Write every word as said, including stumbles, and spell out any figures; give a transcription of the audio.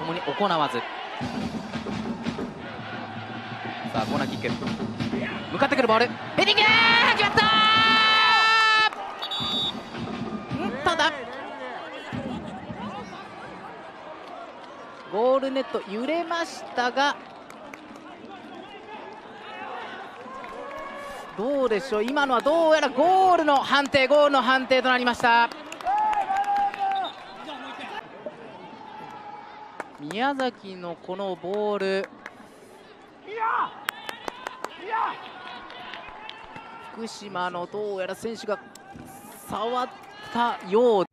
もに行わず。さあコーナーキック、向かってくるボール、ヘディング決まったー。んただゴールネット揺れましたが、どうでしょう、今のはどうやらゴールの判定、ゴールの判定となりました。宮崎のこのボール、福島のどうやら選手が触ったよう